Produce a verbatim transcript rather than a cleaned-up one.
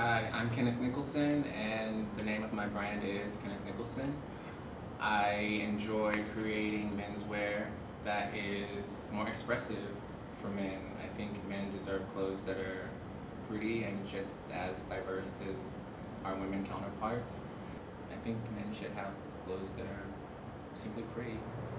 Hi, I'm Kenneth Nicholson, and the name of my brand is Kenneth Nicholson. I enjoy creating menswear that is more expressive for men. I think men deserve clothes that are pretty and just as diverse as our women counterparts. I think men should have clothes that are simply pretty.